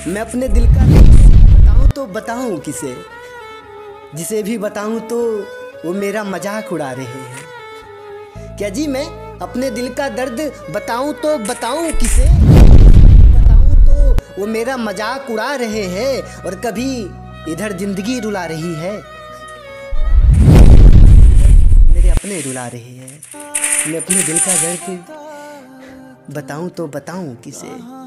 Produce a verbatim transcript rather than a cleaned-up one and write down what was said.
मैं अपने दिल का बताऊं तो बताऊं किसे, जिसे भी बताऊं तो वो मेरा मजाक उड़ा रहे हैं। क्या जी मैं अपने दिल का दर्द बताऊं तो बताऊं किसे, बताऊं तो वो मेरा मजाक उड़ा रहे हैं और कभी इधर जिंदगी रुला रही है, मेरे अपने रुला रहे हैं। मैं अपने दिल का दर्द बताऊं तो बताऊं किसे।